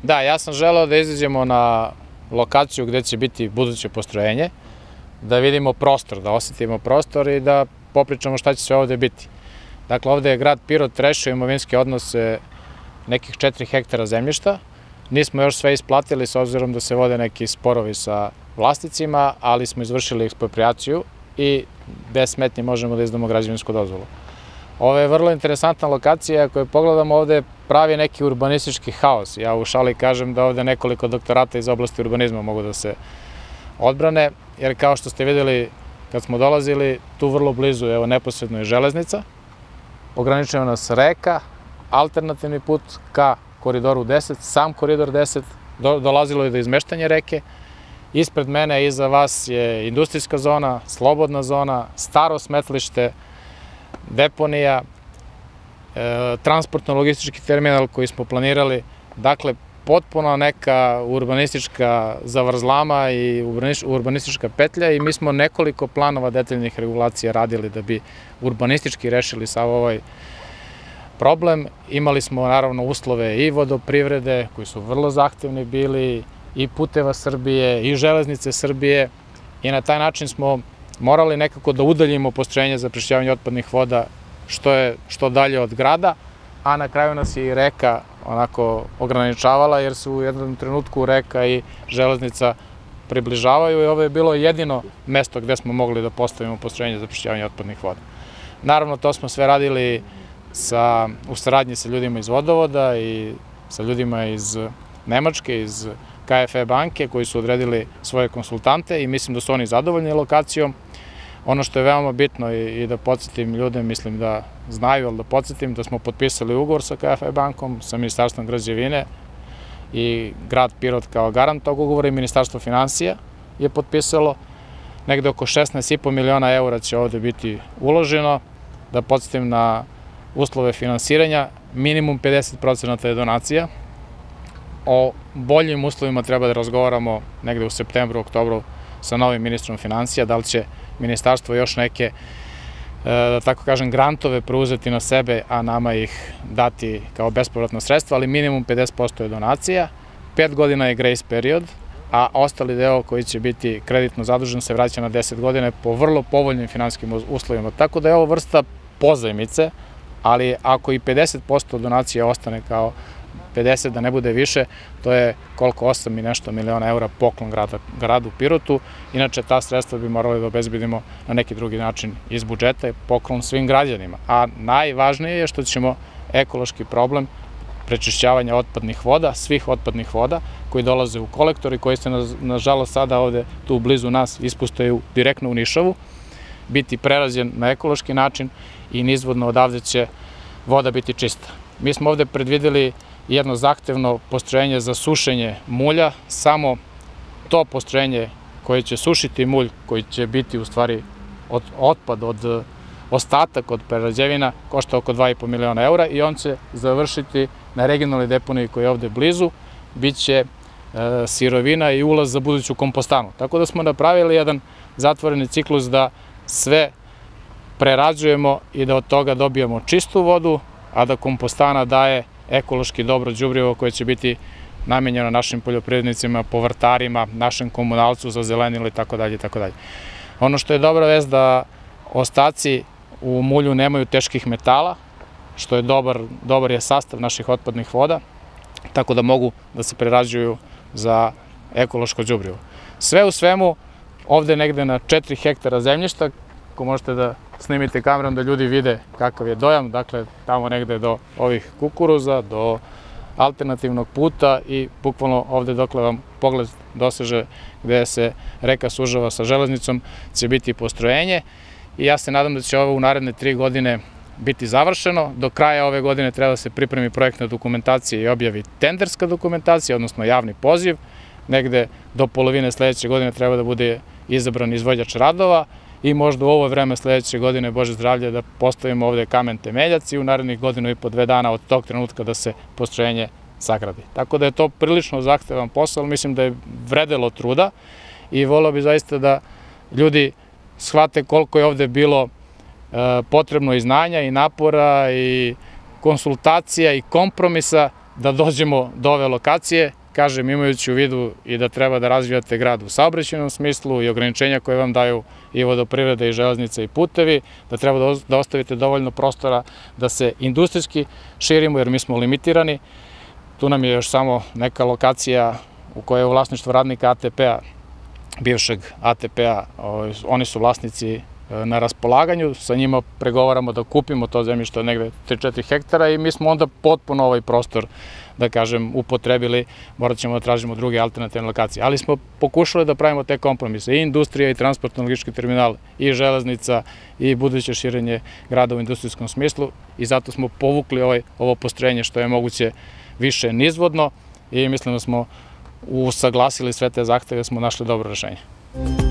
Da, ja sam želeo da izađemo na lokaciju gde će biti buduće postrojenje, da vidimo prostor, da osetimo prostor i da popričamo šta će sve ovde biti. Dakle, ovde je grad Pirot rešio imovinske odnose nekih 4 hektara zemljišta. Nismo još sve isplatili s obzirom da se vode neki sporovi sa vlasnicima, ali smo izvršili eksproprijaciju i bez smetnje možemo da izdamo građevinsku dozvolu. Ovo je vrlo interesantna lokacija, ako je pogledamo ovde pravi neki urbanistički haos. Ja u šali kažem da ovde nekoliko doktorata iz oblasti urbanizma mogu da se odbrane, jer kao što ste videli kad smo dolazili, tu vrlo blizu, evo neposredno je železnica, ograničava nas reka, alternativni put ka koridoru 10, sam koridor 10, dolazilo je do izmeštanja reke, ispred mene i iza vas je industrijska zona, slobodna zona, staro smetlište, deponija, transportno-logistički terminal koji smo planirali, dakle potpuno neka urbanistička zavrzlama i urbanistička petlja i mi smo nekoliko planova detaljnih regulacija radili da bi urbanistički rešili sav ovaj problem. Imali smo naravno uslove i vodoprivrede koji su vrlo zahtevni bili, i Puteva Srbije, i Železnice Srbije i na taj način smo morali nekako da udaljimo postrojenje za prečišćavanje otpadnih voda što dalje od grada, a na kraju nas je i reka onako ograničavala jer se u jednom trenutku reka i železnica približavaju i ovo je bilo jedino mesto gde smo mogli da postavimo postrojenje za prečišćavanje otpadnih voda. Naravno, to smo sve radili u saradnji sa ljudima iz vodovoda i sa ljudima iz Nemačke, iz KfW banke koji su odredili svoje konsultante i mislim da su oni zadovoljni lokacijom. Ono što je veoma bitno i da podsjetim ljude, mislim da znaju, ali da podsjetim da smo potpisali ugovor sa KfW bankom, sa Ministarstvom građevine i grad Pirot kao garant tog ugovora i Ministarstvo finansija je potpisalo. Negde oko 16,5 miliona eura će ovde biti uloženo. Da podsjetim na uslove finansiranja, minimum 50% je donacija. O boljim uslovima treba da razgovaramo negde u septembru, oktobru sa novim ministrom finansija, da li će ministarstvo još neke, da tako kažem, grantove preuzeti na sebe, a nama ih dati kao bespovratna sredstva, ali minimum 50% je donacija, 5 godina je grace period, a ostali deo koji će biti kreditno zadužen se vraća na 10 godine po vrlo povoljnim finansijskim uslovima. Tako da je ovo vrsta pozajmice, ali ako i 50% donacije ostane kao 50, da ne bude više, to je koliko 8 i nešto miliona eura poklon gradu Pirotu. Inače, ta sredstva bi morali da obezbedimo na neki drugi način iz budžeta i poklon svim građanima. A najvažnije je što ćemo ekološki problem prečišćavanja otpadnih voda, svih otpadnih voda koji dolaze u kolektor i koji se nažalost sada ovde tu blizu nas ispustaju direktno u Nišavu, biti prerađen na ekološki način i nizvodno odavde će voda biti čista. Mi smo ovde predvideli jedno zahtevno postrojenje za sušenje mulja, samo to postrojenje koje će sušiti mulj, koji će biti u stvari otpad, ostatak od prerađevina, košta oko 2,5 miliona eura i on će završiti na regionalnoj deponiji koja je ovde blizu, bit će sirovina i ulaz za buduću kompostanu. Tako da smo napravili jedan zatvoreni ciklus da sve prerađujemo i da od toga dobijamo čistu vodu, a da kompostana daje ekološki dobro đubrivo koje će biti namenjeno našim poljoprivrednicima, povrtarima, našem komunalcu za zelenilo i tako dalje. Ono što je dobra vest da ostaci u mulju nemaju teških metala, što je dobar je sastav naših otpadnih voda, tako da mogu da se prerađuju za ekološko đubrivo. Sve u svemu, ovde negde na 4 hektara zemljišta, ako možete da snimite kamerom da ljudi vide kakav je dojam, dakle tamo negde do ovih kukuruza, do alternativnog puta i bukvalno ovde dokle vam pogled doseže gde se reka sužava sa železnicom će biti postrojenje i ja se nadam da će ovo u naredne 3 godine biti završeno. Do kraja ove godine treba da se pripremi projektna dokumentacija i objavi tenderska dokumentacija, odnosno javni poziv. Negde do polovine sledeće godine treba da bude izabran izvođač radova i možda u ovo vreme sledeće godine, Bože zdravlje, da postavimo ovde kamen temeljac i u narednih 1,5 do 2 dana od tog trenutka da se postrojenje sagradi. Tako da je to prilično zahtevan posao, ali mislim da je vredelo truda i voleo bi zaista da ljudi shvate koliko je ovde bilo potrebno i znanja i napora i konsultacija i kompromisa da dođemo do ove lokacije, kažem, imajući u vidu i da treba da razvijate grad u saobraćajnom smislu i ograničenja koje vam daju i vodoprivreda i železnica i putevi, da treba da ostavite dovoljno prostora da se industrijski širimo, jer mi smo limitirani. Tu nam je još samo neka lokacija u kojoj je u vlasništvu radnika ATP-a, bivšeg ATP-a, oni su vlasnici na raspolaganju, sa njima pregovaramo da kupimo to zemljište od negde 3-4 hektara i mi smo onda potpuno ovaj prostor, da kažem, upotrebili, morat ćemo da tražimo druge alternativne lokacije. Ali smo pokušali da pravimo te kompromise, i industrija, i transportno-logistički terminal, i železnica, i buduće širenje grada u industrijskom smislu, i zato smo povukli ovo postrojenje što je moguće više nizvodno i mislim da smo usaglasili sve te zahteve, da smo našli dobro rešenje.